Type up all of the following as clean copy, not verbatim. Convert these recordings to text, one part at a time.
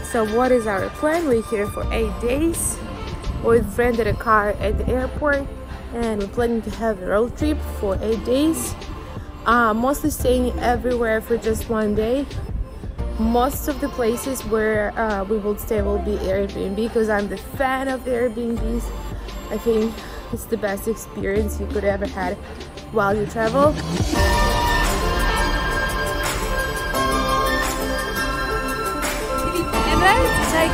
So what is our plan? We're here for 8 days. We've rented a car at the airport and we're planning to have a road trip for 8 days. Mostly staying everywhere for just 1 day. Most of the places where we will stay will be Airbnb because I'm the fan of Airbnbs. I think it's the best experience you could ever had while you travel. It's like,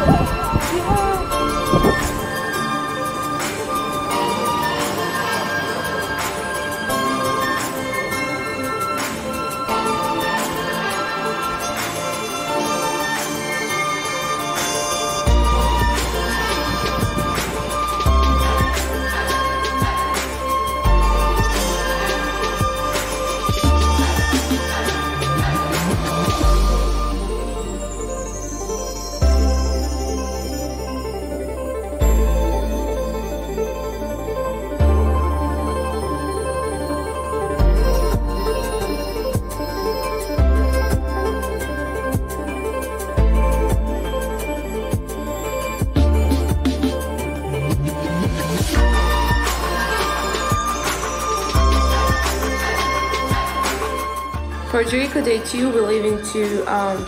Puerto Rico Day 2, we're leaving to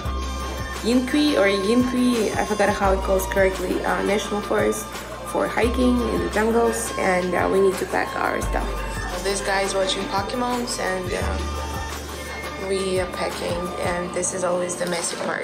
Yinqui, I forgot how it goes correctly, National Forest for hiking in the jungles, and we need to pack our stuff. This guy is watching Pokemons and we are packing, and this is always the messy part.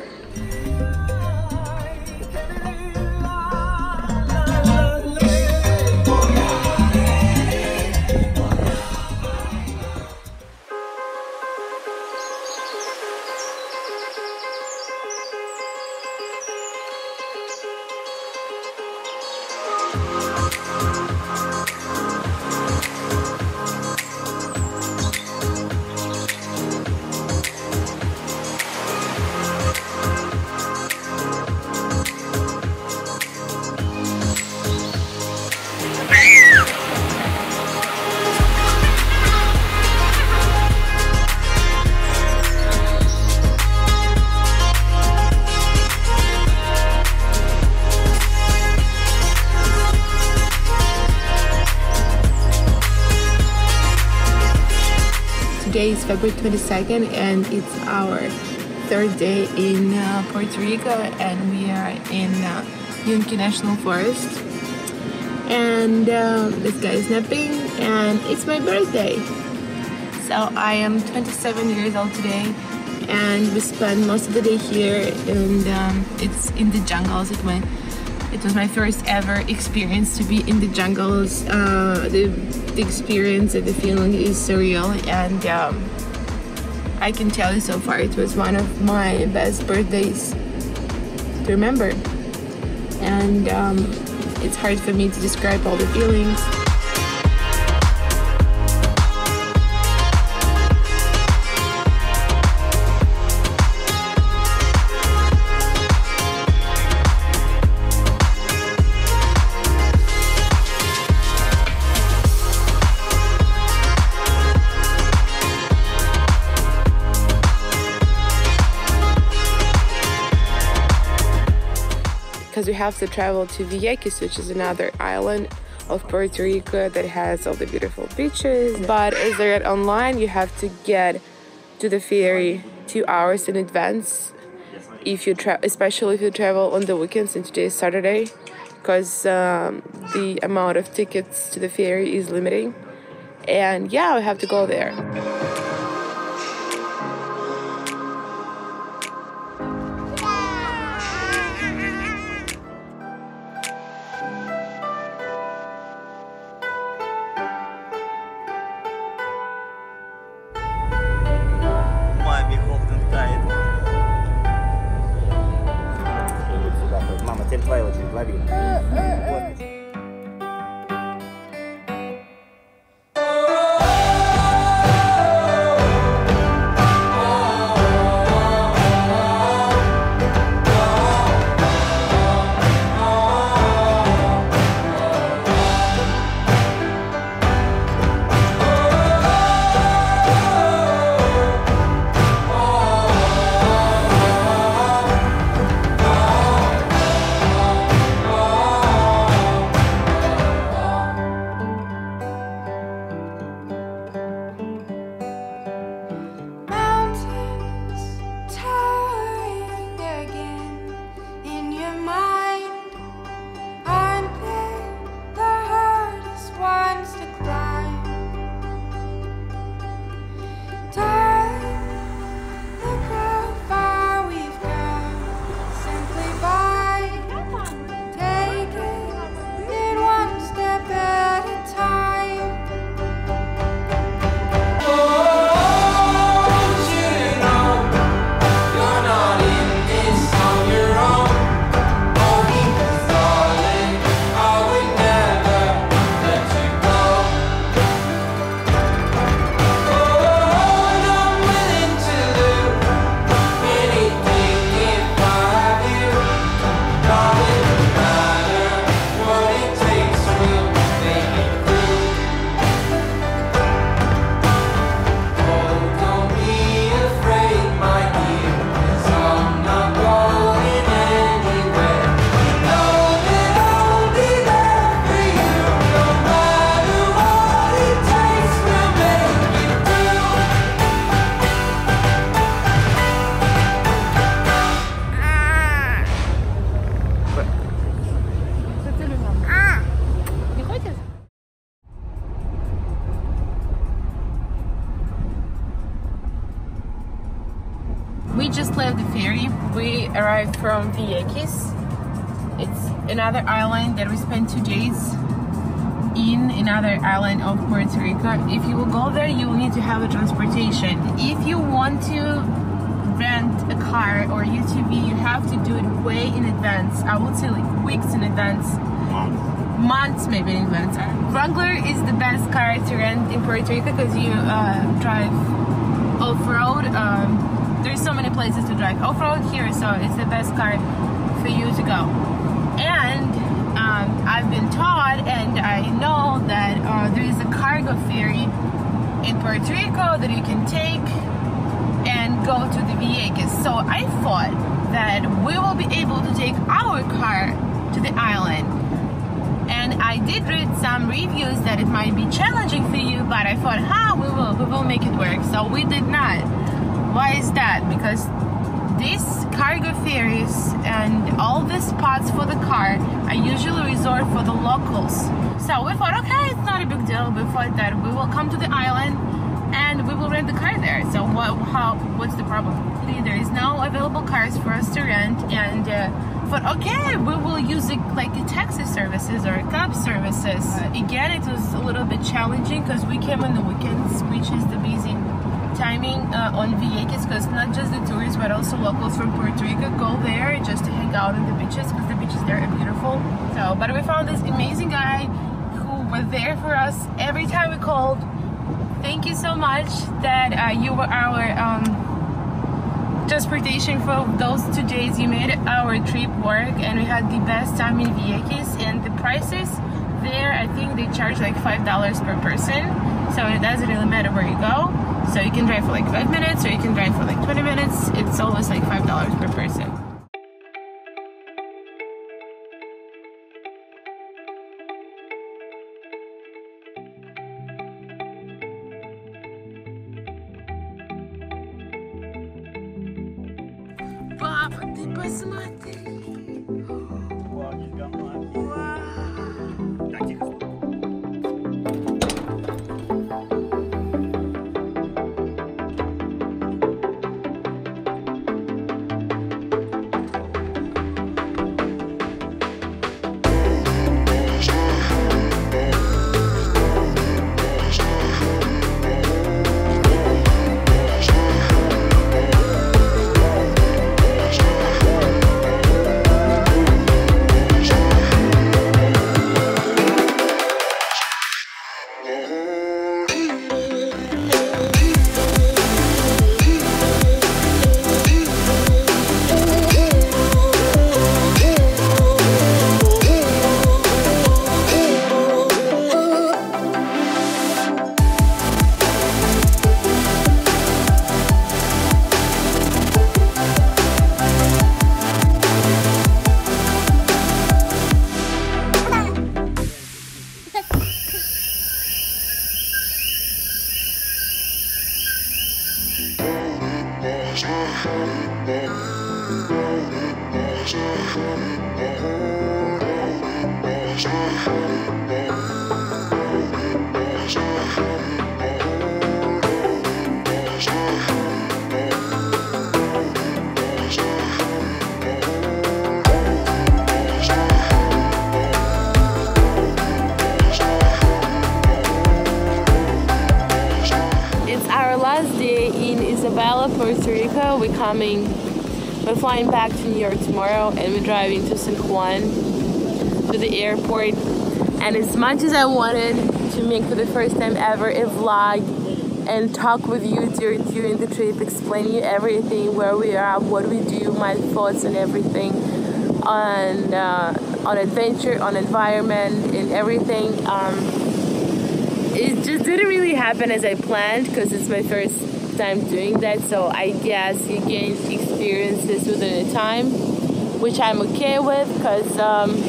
Today is February 22nd and it's our third day in Puerto Rico, and we are in Yunque National Forest, and this guy is napping and it's my birthday. So I am 27 years old today and we spent most of the day here, and it's in the jungles. It was my first ever experience to be in the jungles. The experience and the feeling is surreal, and I can tell you so far it was one of my best birthdays to remember, and it's hard for me to describe all the feelings. Because we have to travel to Vieques, which is another island of Puerto Rico that has all the beautiful beaches. But as I read online, you have to get to the ferry 2 hours in advance, if you especially if you travel on the weekends, and today is Saturday, because the amount of tickets to the ferry is limiting. And yeah, we have to go there. Твоя очередь, лови. Вот. We arrived from Vieques. It's another island that we spent 2 days in, another island of Puerto Rico. If you will go there, you will need to have a transportation. If you want to rent a car or UTV, you have to do it way in advance. I would say like weeks in advance. Months maybe in advance. Wrangler is the best car to rent in Puerto Rico because you drive off-road. There's so many places to drive off-road here, so it's the best car for you to go. And I've been taught, and I know that there is a cargo ferry in Puerto Rico that you can take and go to the Vieques. So I thought that we will be able to take our car to the island. And I did read some reviews that it might be challenging for you, but I thought, we will make it work. So we did not. Why is that? Because these cargo ferries and all the spots for the car are usually reserved for the locals. So we thought, okay, it's not a big deal. We thought that we will come to the island and we will rent the car there. So what's the problem? There is no available cars for us to rent, and thought, okay, we will use it like the taxi services or cab services. Again, it was a little bit challenging because we came on the weekends, which is the busy timing on Vieques, because not just the tourists but also locals from Puerto Rico go there just to hang out on the beaches, because the beaches there are beautiful. So, but we found this amazing guy who was there for us every time we called. Thank you so much that you were our transportation for those 2 days. You made our trip work, and we had the best time in Vieques. And the prices there, I think they charge like $5 per person, so it doesn't really matter where you go. So you can drive for like 5 minutes, or you can drive for like 20 minutes. It's always like $5 per person. Папа, ты посмотри! Так, тихо. Isabela, Puerto Rico. We're flying back to New York tomorrow, and we're driving to San Juan to the airport. And as much as I wanted to make for the first time ever a vlog and talk with you during the trip, explain you everything, where we are, what we do, my thoughts and everything on adventure, on environment and everything, it just didn't really happen as I planned, because it's my first time doing that. So I guess you gain experiences within a time, which I'm okay with, because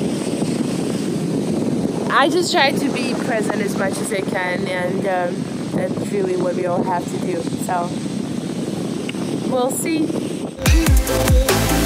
I just try to be present as much as I can, and that's really what we all have to do. So we'll see.